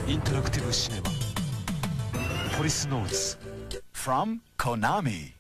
インタラクティブシネマポリスノーツ from Konami